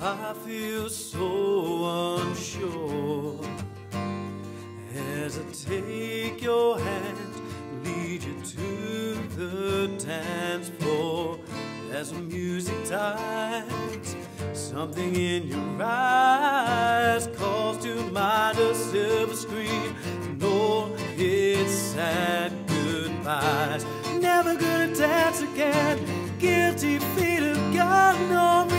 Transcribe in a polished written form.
I feel so unsure as I take your hand, lead you to the dance floor. As the music dies, something in your eyes calls to mind a silver screen. No, it's sad goodbyes. Never gonna dance again. Guilty feet have got no